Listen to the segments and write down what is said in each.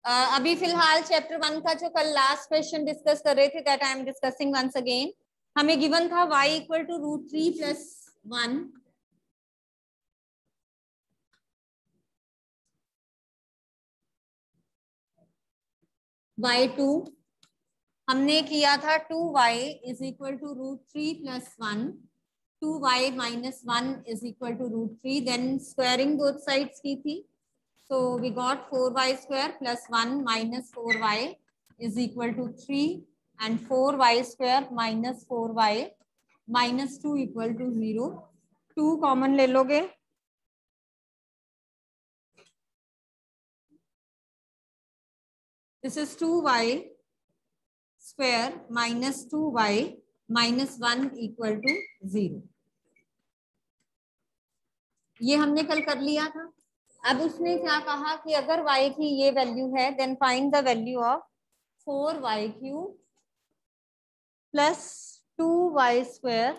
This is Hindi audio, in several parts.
अभी फिलहाल चैप्टर 1 का जो कल लास्ट क्वेश्चन डिस्कस कर रहे थे, that I am discussing once again. हमें गिवन था y इक्वल टू √3 + 1, y2 हमने किया था 2y is equal to √3 + 1, 2y - 1 is equal to √3, then squaring both sides की थी, so we got 4y² + 1 - 4y is equal to 3, and 4y² - 4y - 2 equal to 0. 2 common ले लोगे, this is 2y² - 2y - 1 equal to 0. ये हमने कल कर लिया था। अब उसने क्या कहा कि अगर y की ये वैल्यू है, then find the value of 4y³ + 2y²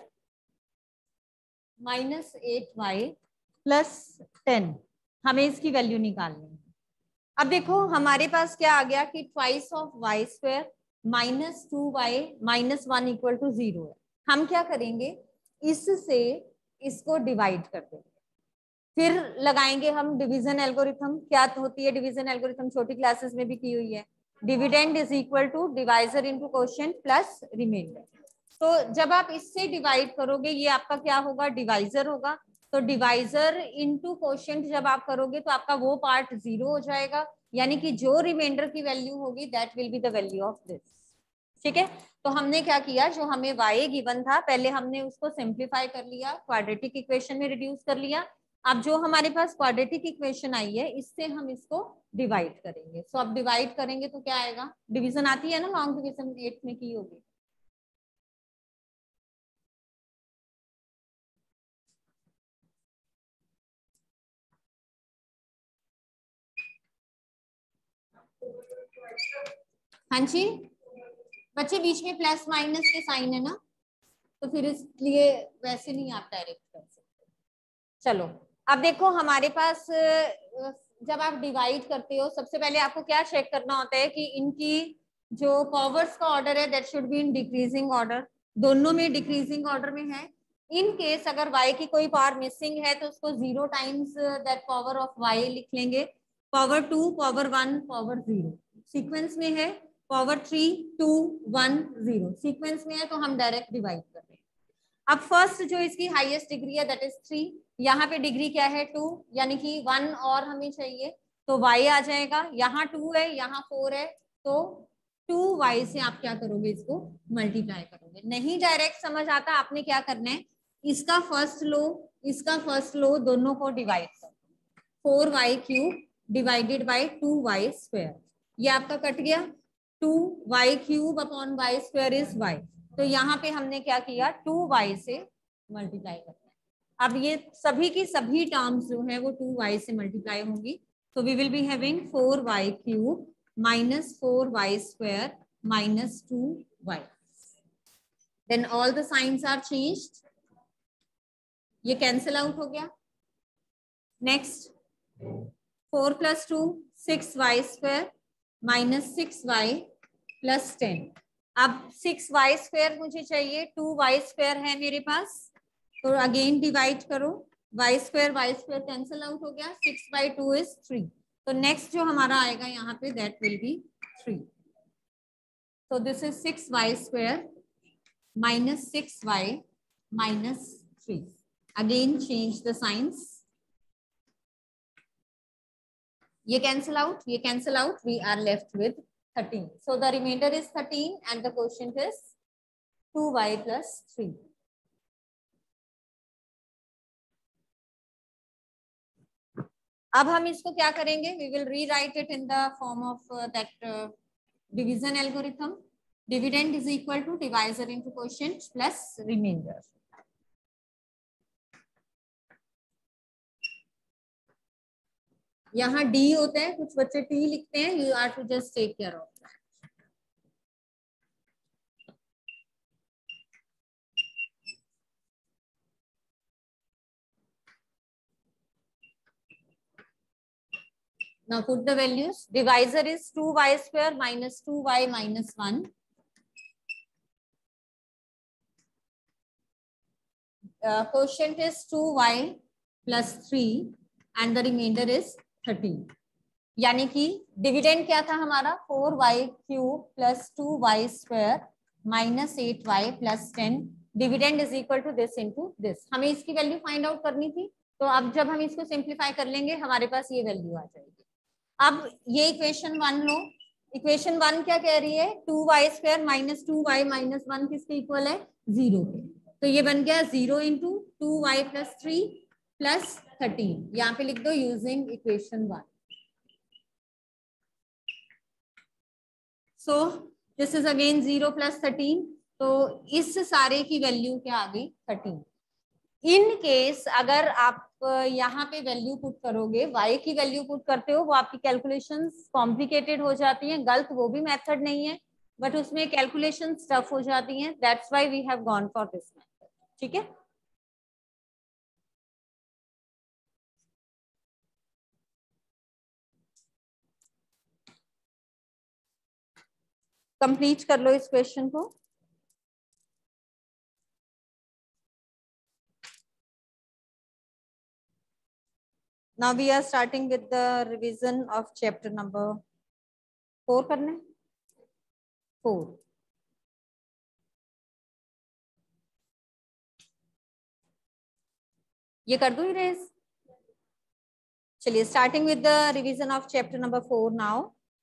- 8y + 10, हमें इसकी वैल्यू निकालनी है। अब देखो हमारे पास क्या आ गया कि twice of y² - 2y - 1 equal to 0 है। हम क्या करेंगे, इससे इसको डिवाइड कर देंगे, फिर लगाएंगे हम डिवीजन एल्गोरिथम। क्या होती है डिवीजन एल्गोरिथम, छोटी क्लासेस में भी की हुई है। Dividend is equal to divisor into quotient plus remainder. तो जब आप इससे डिवाइड करोगे, ये आपका क्या होगा, डिवाइजर होगा। तो डिवाइजर इंटू क्वोशिएंट जब आप करोगे तो आपका वो पार्ट 0 हो जाएगा, यानी कि जो रिमाइंडर की वैल्यू होगी that will be the value of this. ठीक है, तो हमने क्या किया, जो हमें y गिवन था पहले हमने उसको सिंप्लीफाई कर लिया, क्वाड्रेटिक इक्वेशन में रिड्यूस कर लिया। अब जो हमारे पास क्वाड्रेटिक इक्वेशन आई है, इससे हम इसको डिवाइड करेंगे। सो अब डिवाइड करेंगे तो क्या आएगा, डिवीजन आती है ना, लॉन्ग डिवीजन 8 में की होगी। हाँ जी बच्चे, बीच में प्लस माइनस के साइन है ना, तो फिर इसलिए वैसे नहीं आप डायरेक्ट कर सकते। चलो अब देखो हमारे पास जब आप डिवाइड करते हो, सबसे पहले आपको क्या चेक करना होता है कि इनकी जो पावर्स का ऑर्डर है that should be in decreasing order. दोनों में डिक्रीजिंग ऑर्डर में है। इन केस अगर y की कोई पावर मिसिंग है तो उसको 0 times that power of y लिख लेंगे। पावर 2, पावर 1, पावर 0 सीक्वेंस में है, पावर 3, 2, 1, 0 सीक्वेंस में है, तो हम डायरेक्ट डिवाइड कर रहे हैं। अब फर्स्ट जो इसकी हाईएस्ट डिग्री है दैट इज 3, यहाँ पे डिग्री क्या है 2, यानी कि 1 और हमें चाहिए, तो y आ जाएगा। यहाँ 2 है, यहाँ 4 है, तो 2y से आप क्या करोगे, इसको मल्टीप्लाई करोगे। नहीं डायरेक्ट समझ आता, आपने क्या करना है, इसका फर्स्ट लो, इसका फर्स्ट लो, दोनों को डिवाइड करो। 4y³ डिवाइडेड बाई 2y², ये आपका कट गया। 2y³ upon y² is y, तो यहाँ पे हमने क्या किया, 2y से मल्टीप्लाई करना है। अब ये सभी की सभी टर्म्स जो है वो 2y से मल्टीप्लाई होंगी, तो we will be having 4y³ - 4y² - 2y, then all the signs are changed, ये कैंसिल आउट हो गया। Next 4 + 2 6y² - 6y + 10। अब 6y² मुझे चाहिए, 2y² है मेरे पास, तो अगेन डिवाइड करो, y² कैंसिल आउट हो गया, 6/2 इज 3, तो नेक्स्ट जो हमारा आएगा यहाँ पे that will be 3। so this is 6y² - 6y - 3, again change the signs, ये cancel out, ये cancel out, we are left with 13, so the remainder is 13 and the quotient is 2y + 3. अब हम इसको क्या करेंगे, we will rewrite it in the form of that division algorithm. Dividend is equal to divisor into quotient plus remainder. यहाँ d होता है, कुछ बच्चे t लिखते हैं, you are to just take care of that. Now put the values. Divisor is 2y square minus 2y minus 1. Quotient is 2y plus 3 and the remainder is 13. यानी कि डिविडेंड क्या था हमारा 4y cube plus 2y square minus 8y plus 10. Dividend is equal to this into this. हमें इसकी वैल्यू फाइंड आउट करनी थी, तो अब जब हम इसको सिंप्लीफाई कर लेंगे हमारे पास ये वैल्यू आ जाएगी. अब ये इक्वेशन 1 लो. इक्वेशन 1 क्या कह रही है 2y square minus 2y minus 1 किसके इक्वल है 0 के. तो ये बन गया 0 इंटू 2y प्लस 3 प्लस 13. यहाँ पे लिख दो using equation 1. So this is again 0 plus 13. तो इस सारे की वैल्यू क्या आ गई 13. इन केस अगर आप यहाँ पे वैल्यू पुट करोगे, y की वैल्यू पुट करते हो, वो आपकी कैलकुलेशंस कॉम्प्लिकेटेड हो जाती हैं. गलत वो भी मेथड नहीं है, बट उसमें कैलकुलेशंस टफ हो जाती हैं. That's why we have gone for this method. ठीक है. कंप्लीट कर लो इस क्वेश्चन को. Now we are starting with the revision of chapter number 4 करने 4. ये कर दूं इरेज. चलिए starting with the revision of chapter number 4 now.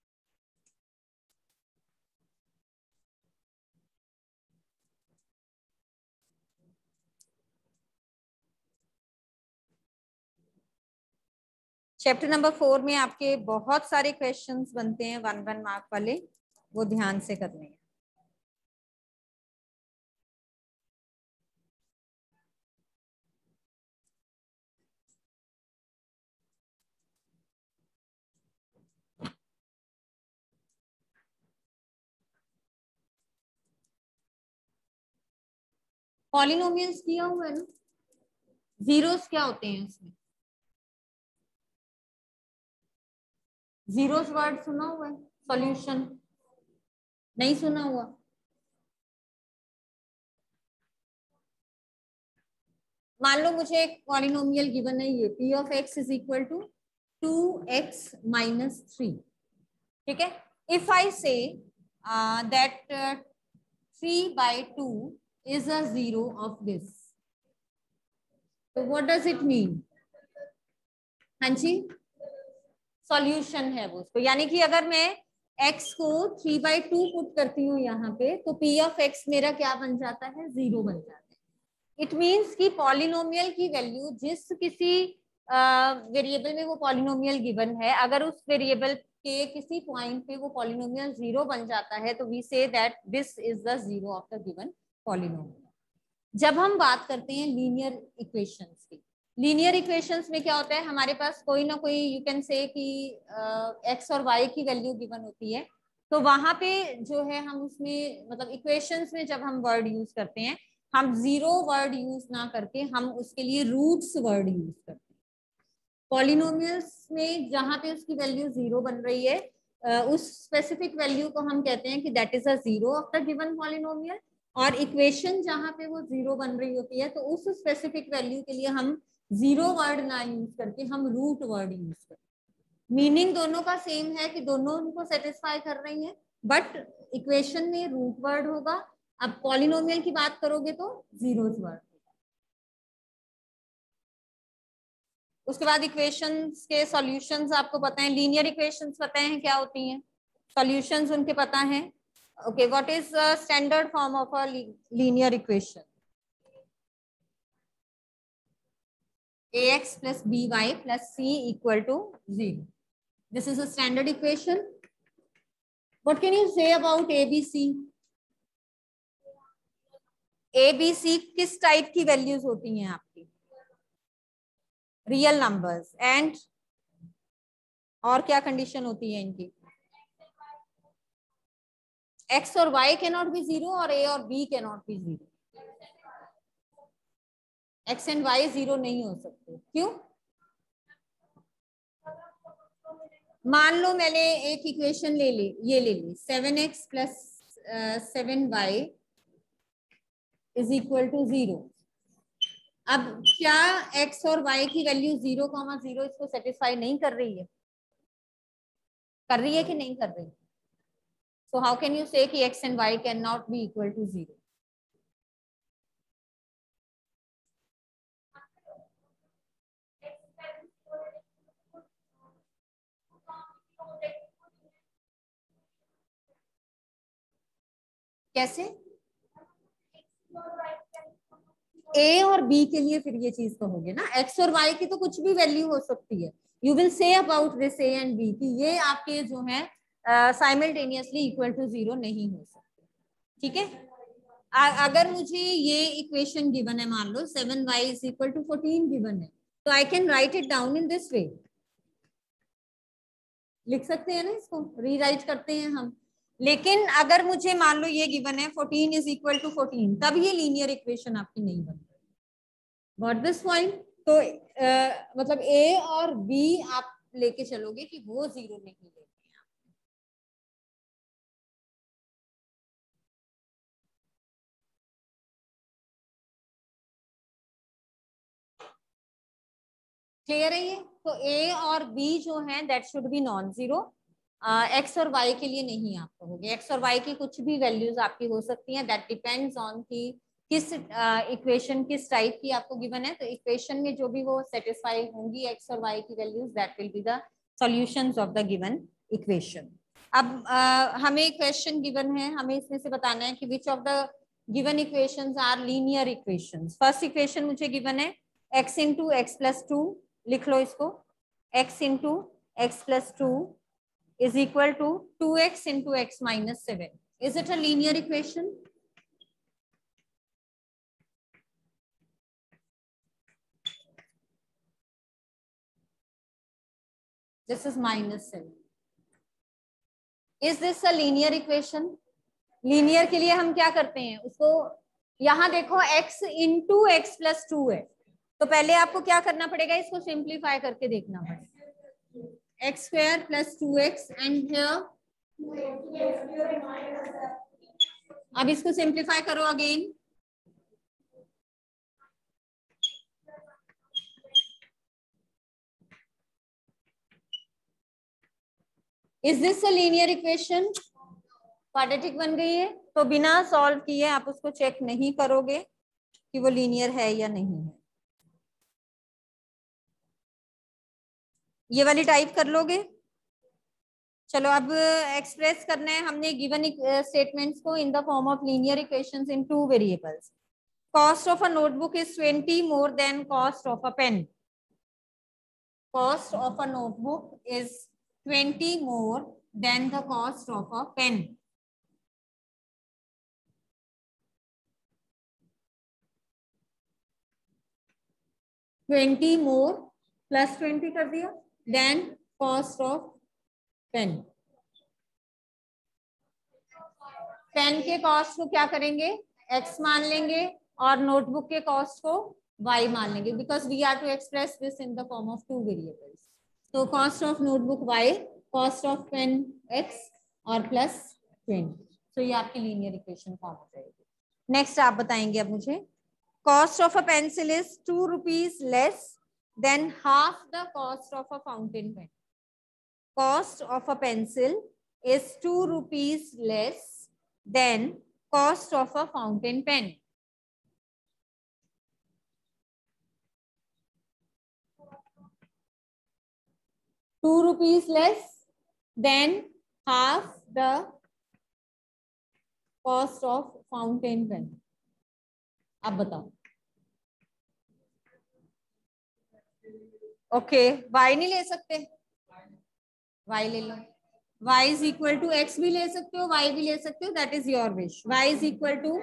Chapter number 4 में आपके बहुत सारे क्वेश्चंस बनते हैं 1 मार्क वाले, वो ध्यान से करने हैं. पॉलिनोमियल्स किया हुआ है ना. जीरोस क्या होते हैं इसमें? जीरोस वर्ड सुना हुआ है? सॉल्यूशन नहीं सुना हुआ? मान लो मुझे एक पॉलिनोमियल गिवन है, ये p of x is equal to 2x minus 3. ठीक है. If I say that 3/2 is a zero of this, so what does it mean? हाँ जी, सॉल्यूशन है वो उसको. यानी कि अगर मैं x को 3/2 पुट करती हूँ यहाँ पे, तो p ऑफ x मेरा क्या बन जाता है 0 बन जाता है. इट मीन्स कि पॉलिनोमियल की वैल्यू जिस किसी वेरिएबल में वो पॉलिनोमियल गिवन है, अगर उस वेरिएबल के किसी पॉइंट पे वो पॉलिनोमियल 0 बन जाता है, तो we say that this is the 0 of the given polynomial. जब हम बात करते हैं लीनियर इक्वेशंस की, लीनियर इक्वेशंस में क्या होता है, हमारे पास कोई ना कोई यू कैन से कि x और y की वैल्यू गिवन होती है. तो वहां पे जो है हम उसमें मतलब इक्वेशंस में जब हम वर्ड यूज करते हैं, हम जीरो वर्ड यूज ना करके हम उसके लिए रूट्स वर्ड यूज करते हैं. पॉलिनोमियल्स में जहां पे उसकी वैल्यू 0 बन रही है, उस स्पेसिफिक वैल्यू को हम कहते हैं कि that is a 0 of the given polynomial. और इक्वेशन जहां पे वो 0 बन रही होती है, तो उस स्पेसिफिक वैल्यू के लिए हम 0 वर्ड ना यूज करके हम रूट वर्ड यूज करते हैं. मीनिंग दोनों का सेम है कि दोनों उनको सेटिस्फाई कर रही है, बट इक्वेशन में रूट वर्ड होगा. अब पॉलिनोमियल की बात करोगे तो जीरोस वर्ड. उसके बाद इक्वेशंस के सॉल्यूशंस आपको पता है, लीनियर इक्वेशंस पता है क्या होती हैं, सॉल्यूशंस उनके पता है. Okay, what is standard form of a linear equation? ax plus by plus c equal to 0. This is a standard equation. What can you say about abc? abc किस टाइप की वैल्यूज होती हैं आपकी? Real numbers. एंड और क्या कंडीशन होती है इनकी? x और y कैनॉट बी 0 और a और b cannot be 0. x and y 0 नहीं हो सकते. क्यों? मान लो मैंने एक इक्वेशन ले ली, ये ले ली 7x plus 7y is equal to 0। अब क्या x और y की वैल्यू 0,0 इसको सेटिस्फाई नहीं कर रही है? कर रही है कि नहीं कर रही? So how can you say कि x and y can not be equal to 0? कैसे? ए और बी के लिए फिर ये चीज कहोगे ना, एक्स और वाई की तो कुछ भी वैल्यू हो सकती है। You will say about this a and b कि ये आपके जो है साइमल्टेनियसली इक्वल टू 0 नहीं हो सकते। ठीक है, अगर मुझे ये इक्वेशन गिवन है, मान लो 7y is equal to 14 given है, तो I can write it down in this way. लिख सकते हैं ना, इसको रीराइट करते हैं हम। लेकिन अगर मुझे मान लो ये गिवन है 14 इज इक्वल टू 14, तब ये लीनियर इक्वेशन आपकी नहीं बन रही। Got this point? तो मतलब ए और बी आप लेके चलोगे कि वो 0 नहीं लेते हैं। क्लियर है ये? तो ए और बी जो है that should be non zero. X और वाई के लिए नहीं आप कहोगे। एक्स और वाई की कुछ भी वैल्यूज आपकी हो सकती हैं, दैट डिपेंड्स ऑन कि किस इक्वेशन किस टाइप की आपको गिवन है। तो इक्वेशन में जो भी वो सेटिस्फाई होंगी एक्स और वाई की values, that will be the solutions of the given equation. अब हमें क्वेश्चन गिवन है, हमें इसमें से बताना है कि which of the given equations are linear equations. First equation मुझे गिवन है x इंटू एक्स प्लस 2, लिख लो इसको, x into x plus 2 is equal to 2x into x minus 7. Is it a linear equation? This is minus 7. Is this a linear equation? Linear के लिए हम क्या करते हैं उसको, यहां देखो x into x plus 2 है, तो पहले आपको क्या करना पड़ेगा, इसको सिंप्लीफाई करके देखना पड़ेगा। x square plus 2x and here, अब इसको सिंप्लीफाई करो again. Is this a linear equation? Quadratic बन गई है, तो बिना सॉल्व किए आप उसको चेक नहीं करोगे कि वो लीनियर है या नहीं है। ये वाली टाइप कर लोगे। चलो अब एक्सप्रेस करना है हमने गिवन स्टेटमेंट्स को in the form of linear equations in 2 variables. Cost of a notebook is 20 more than cost of a pen. Cost of a notebook is 20 more than the cost of a pen. Twenty more plus 20 कर दिया, then cost of pen. Pen के कॉस्ट को क्या करेंगे, x मान लेंगे, और नोटबुक के कॉस्ट को y मान लेंगे, because we are to express this in the form of 2 variables. तो cost of notebook y, cost of pen x और प्लस 20। तो ये आपकी लीनियर इक्वेशन फॉर्म हो जाएगी। नेक्स्ट आप बताएंगे अब मुझे, cost of a pencil is 2 rupees less than half the cost of a fountain pen. Cost of a pencil is 2 rupees less than cost of a fountain pen. ₹2 less than half the cost of fountain pen. अब बताओ। ओके, y नहीं ले सकते, y ले लो। y is equal to x भी ले सकते हो, y भी ले सकते हो, that is your wish. y is equal to,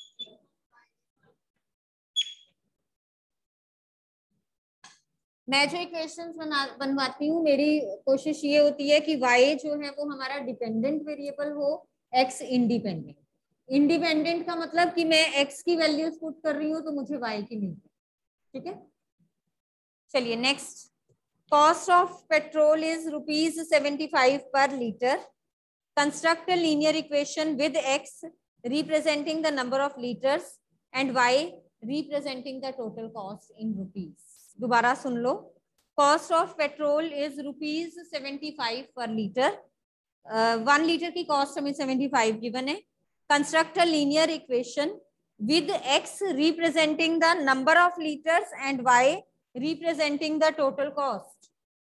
मैं जो इक्वेशंस बनवाती हूँ मेरी कोशिश ये होती है कि y जो है वो हमारा डिपेंडेंट वेरिएबल हो, x इंडिपेंडेंट। इंडिपेंडेंट का मतलब कि मैं x की वैल्यूज पुट कर रही हूँ तो मुझे y की नहीं। ठीक है, चलिए next. Cost of petrol is ₹75 per liter. Construct a linear equation with x representing the number of liters and y representing the total cost in rupees. दोबारा सुन लो. Cost of petrol is ₹75 per liter. 1 liter की cost हमें 75 given है. Construct a linear equation with x representing the number of liters and y representing the total cost.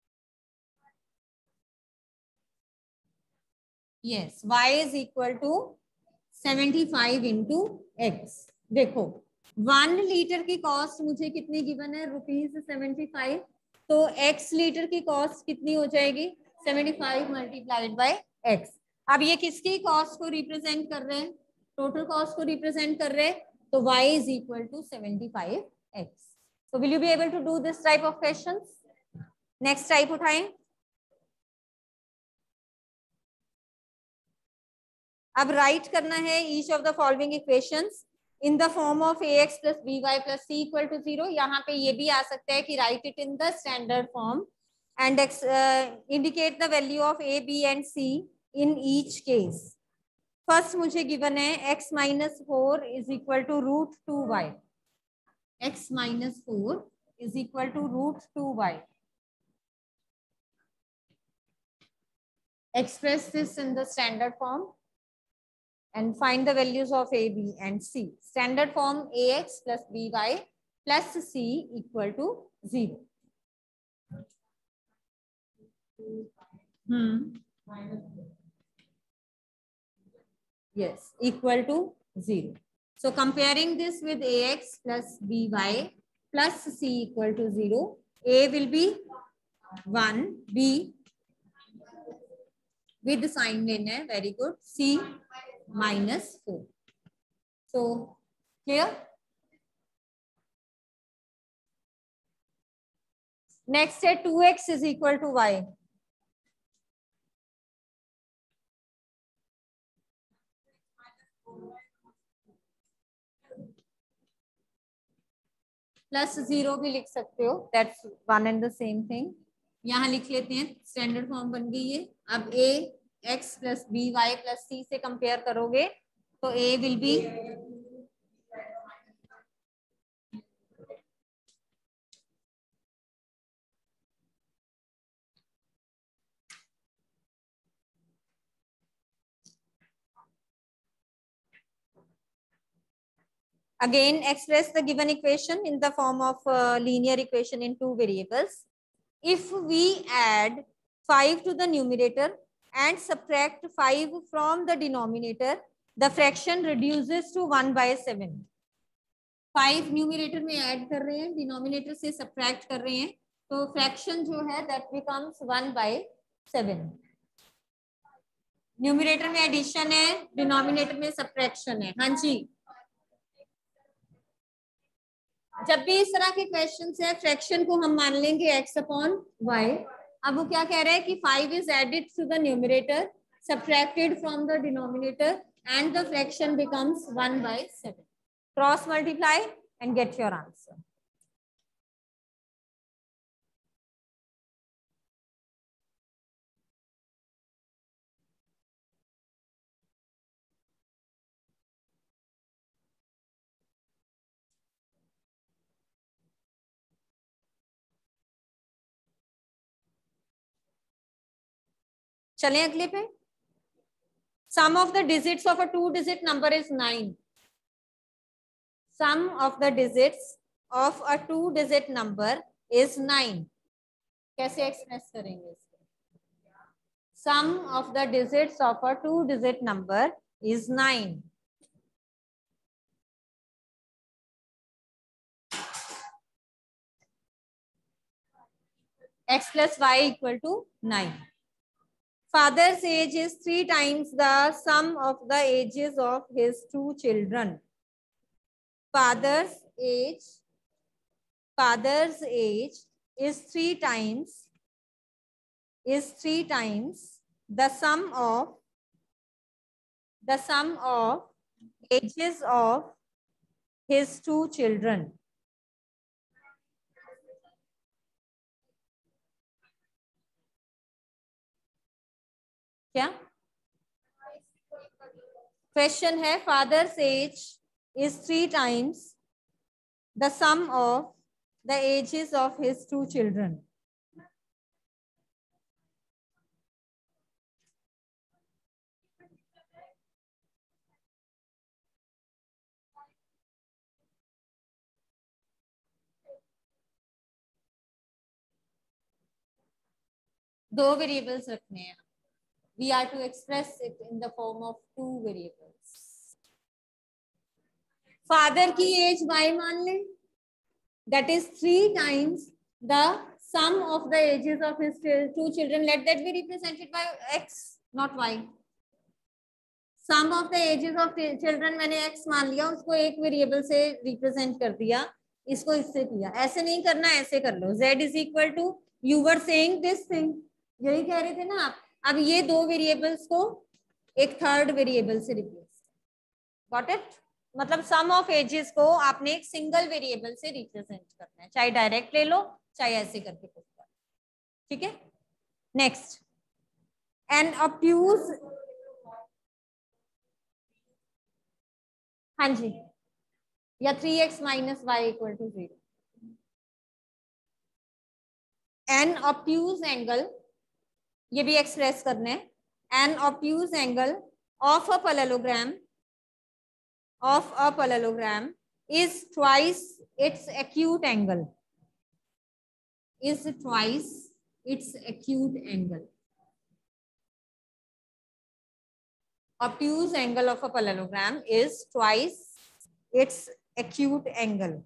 Yes, y is equal to 75 into x. देखो 1 लीटर की कॉस्ट मुझे कितनी गिवन है ₹75. तो x लीटर की कॉस्ट कितनी हो जाएगी 75 मल्टीप्लाइड बाय x. अब ये किसकी कॉस्ट को रिप्रेजेंट कर रहे हैं टोटल कॉस्ट को रिप्रेजेंट कर रहे हैं. तो y is equal to 75x. So will you be able to do this type of questions? Next type उठाएं. अब राइट करना है each of the following equations in the form of ax plus by plus c equal to 0. यहाँ पे ये भी आ सकता है कि write it in the standard form and indicate the value of a, b and c in each case. First मुझे गिवन है x minus 4 is equal to √2y. x minus 4 is equal to √2y. Express this in the standard form and find the values of a, b and c. Standard form ax plus by plus c equal to 0. Yes, equal to 0. So comparing this with ax plus by plus c equal to 0, a will be 1, b with the sign लेना है, very good, c minus 4. So clear? Next है 2x is equal to y. Plus 0 भी लिख सकते हो, that's one and the same thing. यहाँ लिख लेते हैं, स्टैंडर्ड फॉर्म बन गई है. अब a x plus b y plus c से कंपेयर करोगे तो a will be again express the given equation in the form of linear equation in two variables. If we add 5 to the numerator and subtract 5 from the denominator, the fraction reduces to 1/7. 5 numerator में ऐड कर रहे हैं, डिनोमिनेटर से सब्ट्रैक्ट कर रहे हैं, तो फ्रैक्शन जो है दैट बिकम्स 1/7. न्यूमिनेटर में एडिशन है, डिनोमिनेटर में सब्ट्रैक्शन है. हाँ जी, जब भी इस तरह के क्वेश्चन है फ्रैक्शन को हम मान लेंगे x अपॉन y. अब वो क्या कह रहा है कि 5 is added to the numerator, subtracted from the denominator, and the fraction becomes 1/7. Cross multiply and get your answer. चलें अगले पे. Sum of the digits of a 2-digit number is 9. Sum of the digits of a 2-digit number is 9. कैसे एक्सप्रेस करेंगे इसको? Sum of the digits of a 2-digit number is 9. X plus y equal to 9. Father's age is 3 times the sum of the ages of his 2 children. Father's age is 3 times the sum of ages of his 2 children. क्या क्वेश्चन है? Father's age is 3 times the sum of the ages of his 2 children. दो वेरिएबल्स रखने हैं. We are to express it in the form of 2 variables. Father की एज y मान लें, that is 3 times the sum of the ages of his 2 children. Let that be represented by x, not y. Sum of the ages of children मैंने x मान लिया, उसको एक वेरिएबल से रिप्रेजेंट कर दिया, इसको इससे किया. ऐसे नहीं करना, ऐसे कर लो. z is equal to, you were saying this thing, यही कह रहे थे ना आप. अब ये दो वेरिएबल्स को एक थर्ड वेरिएबल से रिप्लेस. Got it? मतलब सम ऑफ एजेस को आपने एक सिंगल वेरिएबल से रिप्रेजेंट करना है, चाहे डायरेक्ट ले लो चाहे ऐसे करके कुछ कर. ठीक है. Next, an obtuse. हाँ जी, या 3x minus y equal to 0. An obtuse angle, ये भी एक्सप्रेस करना है. An obtuse angle of a parallelogram is twice its acute angle. Obtuse angle of a parallelogram is twice its acute angle.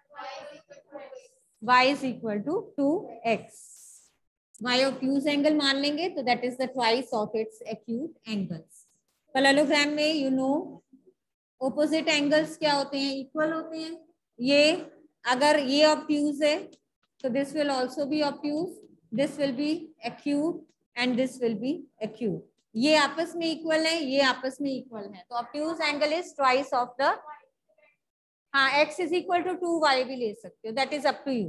Y is equal to 2x. Y obtuse angle मान लेंगे तो that is the twice of its acute angles. Parallelogram में you know opposite angles क्या होते हैं? इक्वल होते हैं. ये अगर ये obtuse है तो this will also be obtuse, this will be acute and this will be acute. ये आपस में इक्वल है, ये आपस में इक्वल है, तो obtuse angle is twice of the. हाँ, x is equal to 2y भी ले सकते हो, that is up to you.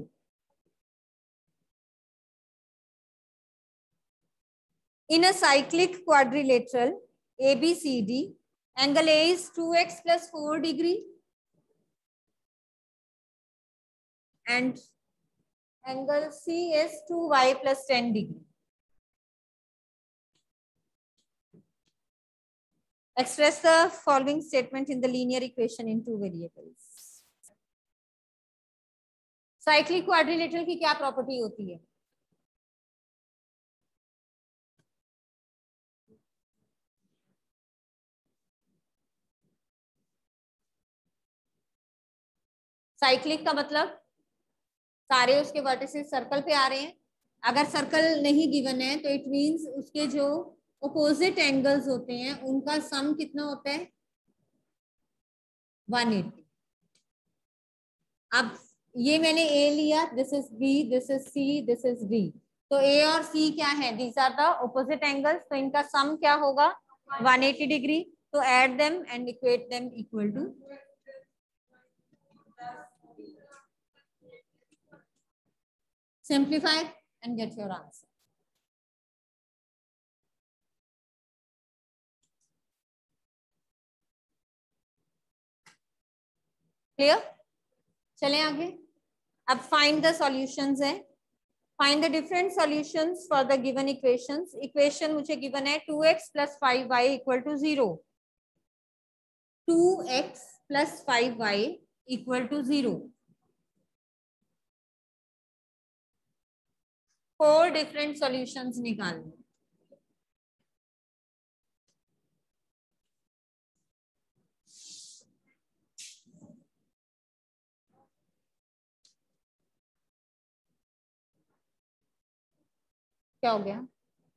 In a cyclic quadrilateral ABCD, angle A is 2x plus 4 degree and angle C is 2y plus 10 degree. Express the following statement in the linear equation in 2 variables. Cyclic quadrilateral की क्या प्रॉपर्टी होती है? साइक्लिक का मतलब सारे उसके वर्टिसेस सर्कल पे आ रहे हैं. अगर सर्कल नहीं गिवन है तो इट मींस उसके जो ऑपोजिट एंगल्स होते हैं उनका सम कितना होता है? 180. अब ये मैंने A लिया, this is B, this is C, this is D. तो A और C क्या है? These are the opposite angles, तो इनका सम क्या होगा? 180 डिग्री. तो add them and equate them equal to. Simplify and get your answer. Clear? चलें आगे. अब find the solutions है. Find the different solutions for the given equations. Equation मुझे given है 2x plus 5y equal to 0. 2x plus 5y equal to 0. 4 different solutions निकालने. क्या हो गया?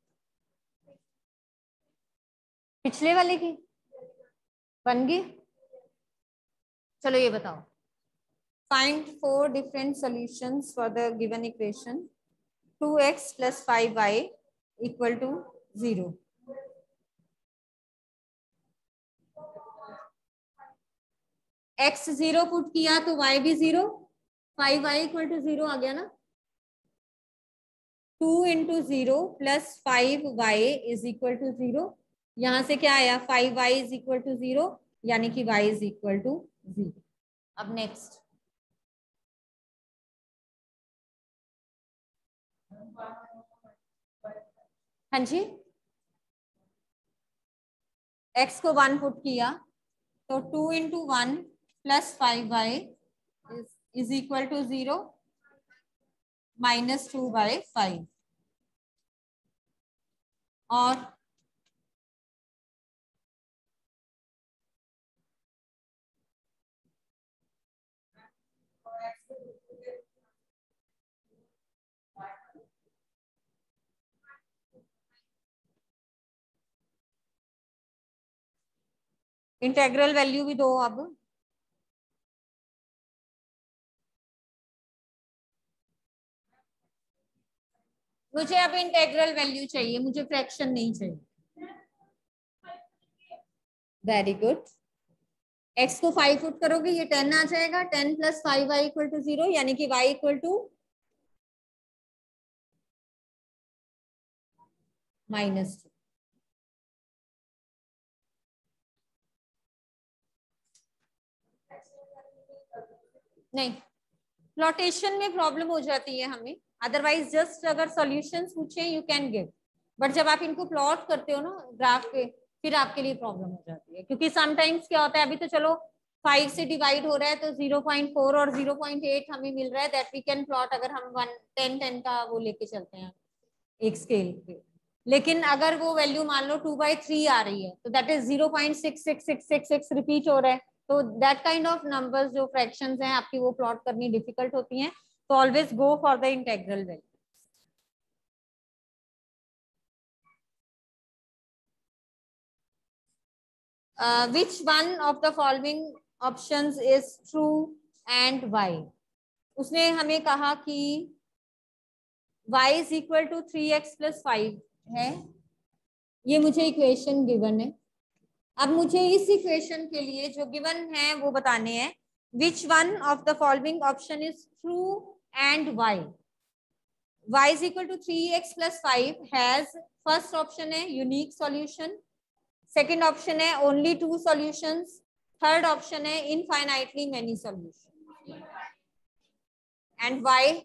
पिछले वाले की बन गई. चलो ये बताओ. Find 4 different solutions for the given equation 2x plus 5y equal to 0. x 0 put किया तो y भी 0, 5y equal to 0 आ गया ना. 2 into 0 plus 5y is equal to 0। यहां से क्या आया 5y इज इक्वल टू 0, यानी कि y इज इक्वल टू 0। अब नेक्स्ट हाँ जी, x को 1 पुट किया तो 2 into 1 plus 5y is equal to 0 minus 2/5 और इंटेग्रल वैल्यू भी दो। अब मुझे अब इंटेग्रल वैल्यू चाहिए, मुझे फ्रैक्शन नहीं चाहिए। Very good. x को 5 पुट करोगे ये 10 आ जाएगा। 10 प्लस 5y इक्वल टू 0, यानी कि y इक्वल टू -2। नहीं, प्लॉटेशन में प्रॉब्लम हो जाती है हमें, अदरवाइज जस्ट अगर सॉल्यूशंस पूछे यू कैन गिव, बट जब आप इनको प्लॉट करते हो ना ग्राफ पे, फिर आपके लिए प्रॉब्लम हो जाती है। क्योंकि समटाइम्स क्या होता है, अभी तो चलो 5 से डिवाइड हो रहा है तो 0.4 और 0.8 हमें मिल रहा है, दैट वी कैन प्लॉट अगर हम 10 का वो लेके चलते हैं एक स्केल पे। लेकिन अगर वो वैल्यू मान लो 2/3 आ रही है तो दैट इज 0.66666 रिपीट हो रहा है, तो दैट काइंड ऑफ नंबर्स जो फ्रैक्शंस हैं आपकी वो प्लॉट करनी डिफिकल्ट होती हैं, तो always go for the integral value. which one of the following options is true and why? उसने हमें कहा कि y is equal to 3x plus 5 है, ये मुझे इक्वेशन गिवन है। अब मुझे इस इक्वेशन के लिए जो गिवन है वो बताने हैं, which one of the following option is true and why? y is equal to 3x plus 5 has, first option है यूनिक सॉल्यूशन, सेकेंड ऑप्शन है ओनली 2 सॉल्यूशंस, थर्ड ऑप्शन है infinitely many solution. And why?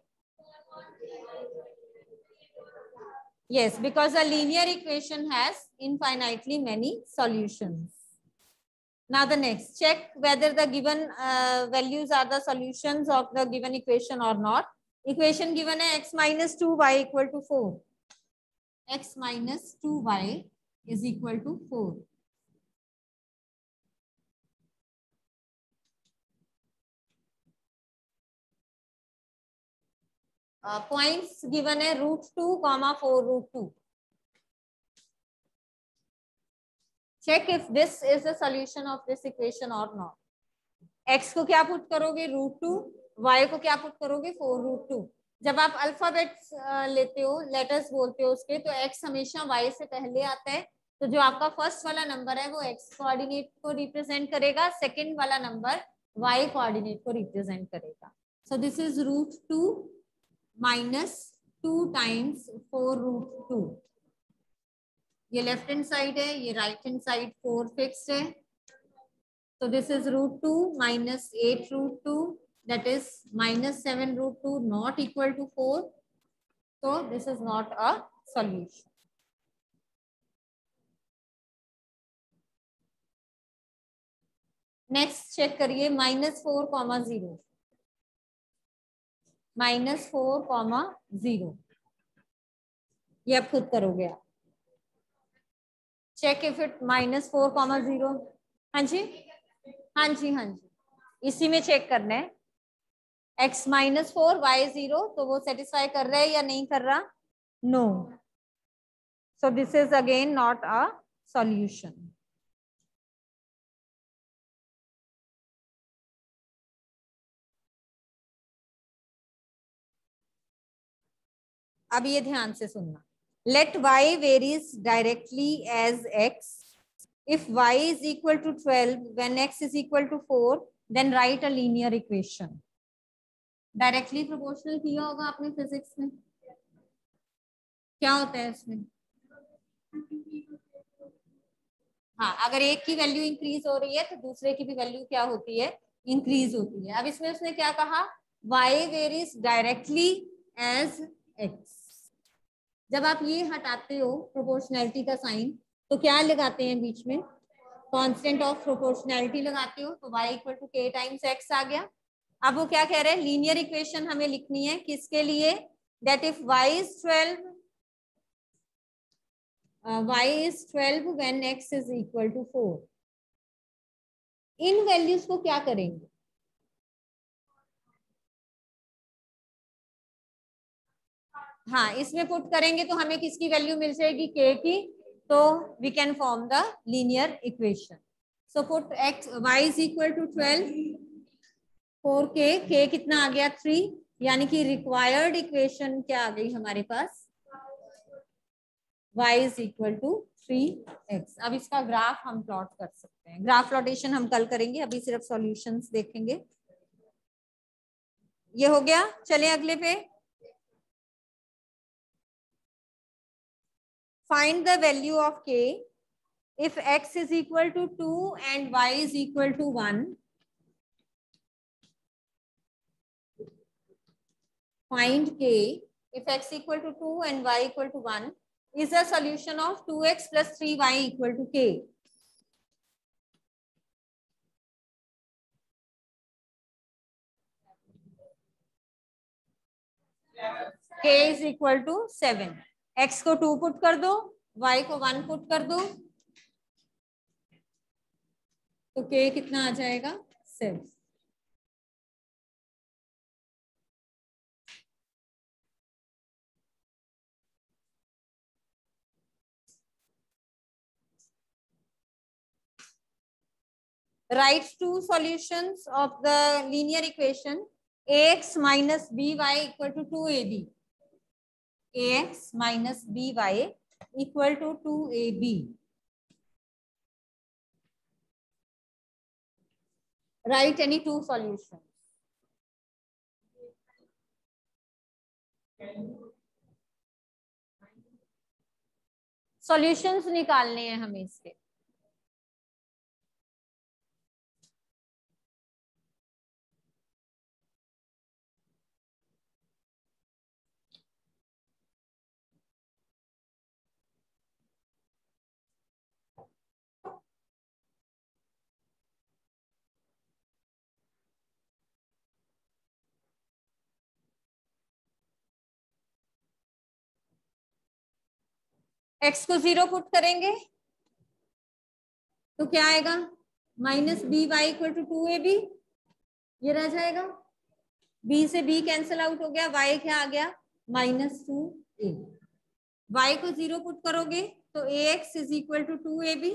Yes, because a linear equation has infinitely many solutions. Now the next, check whether the given values are the solutions of the given equation or not. Equation given है x minus 2y equal to 4. X minus 2y is equal to 4. Points given है √2, 4 √2. Check if this is the solution of this equation or not. x को क्या पुट करोगे √2, y को क्या पुट करोगे 4 √2। जब आप अल्फाबेट्स लेते हो, लेटर्स बोलते हो उसके, तो x हमेशा y से पहले आता है, तो जो आपका फर्स्ट वाला नंबर है वो x कोऑर्डिनेट को रिप्रेजेंट करेगा, सेकंड वाला नंबर y कोऑर्डिनेट को रिप्रेजेंट करेगा। So this is √2 minus 2 times 4 √2। ये लेफ्ट हैंड साइड है, ये राइट हैंड साइड 4 फिक्स्ड है, so this is √2 minus 8 √2, that is minus 7 √2, not equal to 4, so this is not a solution. Next check करिए -4,0 -4,0 ये अब खुद करोगे आप। Check if it -4,0। हाँ जी, हाँ जी, हाँ जी, इसी में चेक करना है। x -4 y 0, तो वो सेटिस्फाई कर रहा है या नहीं कर रहा? No, so this is again not a solution. अब ये ध्यान से सुनना, let y varies directly as x, if y is equal to 12 when x is equal to 4, then write a linear equation. Directly proportional किया होगा आपने फिजिक्स में, क्या होता है इसमें? हाँ, अगर एक की वैल्यू इंक्रीज हो रही है तो दूसरे की भी वैल्यू क्या होती है? इंक्रीज होती है। अब इसमें उसने क्या कहा? y varies directly as x। जब आप ये हटाते हो प्रोपोर्शनैलिटी का साइन तो क्या लगाते हैं बीच में? कांस्टेंट ऑफ प्रोपोर्शनैलिटी लगाते हो, तो y equal to k times x आ गया। अब वो क्या कह रहे हैं? लीनियर इक्वेशन हमें लिखनी है किसके लिए? That if y is 12 y is 12 when x is equal to 4। इन वैल्यूज को क्या करेंगे? हाँ, इसमें पुट करेंगे तो हमें किसकी वैल्यू मिल जाएगी? k की। तो we can form the linear equation. So put x y is equal to 12 4k, k कितना आ गया? 3, यानी कि रिक्वायर्ड इक्वेशन क्या आ गई हमारे पास? y is equal to 3x। अब इसका ग्राफ हम प्लॉट कर सकते हैं। ग्राफ प्लॉटेशन हम कल करेंगे, अभी सिर्फ सॉल्यूशंस देखेंगे। ये हो गया, चलें अगले पे। Find the value of k if x is equal to 2 and y is equal to 1। find k if x equal to 2 and y equal to 1 is a solution of 2x plus 3y equal to k। k is equal to 7। x को 2 पुट कर दो, y को 1 पुट कर दो, तो k कितना आ जाएगा? 7। Write two solutions of the linear equation ax minus by equal to 2ab। ax minus by equal to 2ab। Write any two solutions। Solutions निकालने हैं हमें इसके। x को 0 पुट करेंगे तो क्या आएगा? Minus b y equal to 2ab। ये रह जाएगा, b से b कैंसिल आउट हो गया, y क्या आ गया? -2a। y को 0 पुट करोगे तो ax is equal to 2ab,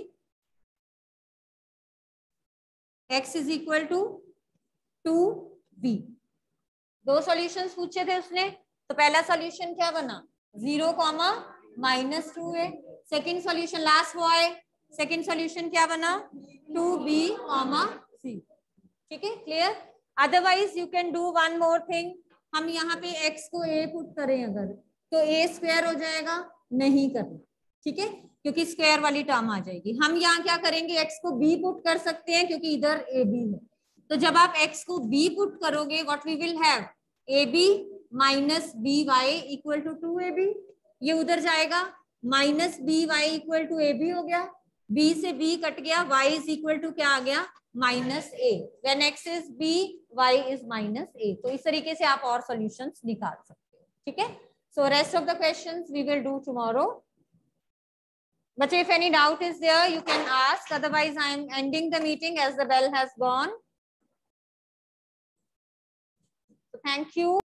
x is equal to 2b। दो सॉल्यूशंस पूछे थे उसने, तो पहला सॉल्यूशन क्या बना? 0, -2a। सेकंड सॉल्यूशन लास्ट वो आए, सेकंड सॉल्यूशन क्या बना? 2b, c। ठीक है, clear? Otherwise you can do one more thing. हम यहाँ पे x को a पुट करें अगर, तो a स्क्वायर हो जाएगा, नहीं करना, ठीक है, क्योंकि स्क्वायर वाली टर्म आ जाएगी। हम यहाँ क्या करेंगे? x को b पुट कर सकते हैं क्योंकि इधर ab है। तो जब आप x को b पुट करोगे, what we will have? ab minus b y equal to 2ab। ये उधर जाएगा, minus b y equal to ab हो गया, b से b कट गया, y इज इक्वल टू क्या आ गया? -a। When x is b, y is -a। तो इस तरीके से आप और सॉल्यूशंस निकाल सकते हो, ठीक है। So rest of the questions we will do tomorrow. But if any doubt is there, you can ask. Otherwise, I am ending the meeting as the bell has gone. So thank you.